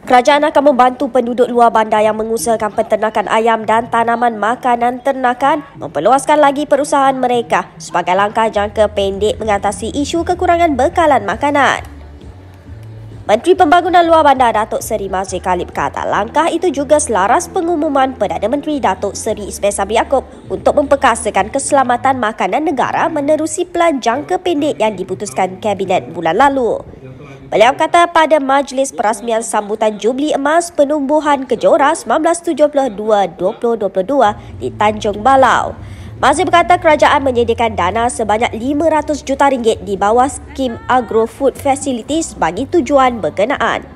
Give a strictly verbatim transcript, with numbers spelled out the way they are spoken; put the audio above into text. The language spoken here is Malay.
Kerajaan akan membantu penduduk luar bandar yang mengusahakan peternakan ayam dan tanaman makanan ternakan memperluaskan lagi perusahaan mereka sebagai langkah jangka pendek mengatasi isu kekurangan bekalan makanan. Menteri Pembangunan Luar Bandar Datuk Seri Mazli Khalid berkata langkah itu juga selaras pengumuman Perdana Menteri Datuk Seri Ismail Sabri Yaakob untuk memperkasakan keselamatan makanan negara menerusi pelan jangka pendek yang diputuskan Kabinet bulan lalu. Beliau kata pada majlis perasmian sambutan Jubli Emas Penumbuhan Kejora seribu sembilan ratus tujuh puluh dua dua ribu dua puluh dua di Tanjung Balau. Mazli berkata kerajaan menyediakan dana sebanyak lima ratus juta ringgit di bawah skim Agro Food Facilities bagi tujuan berkenaan.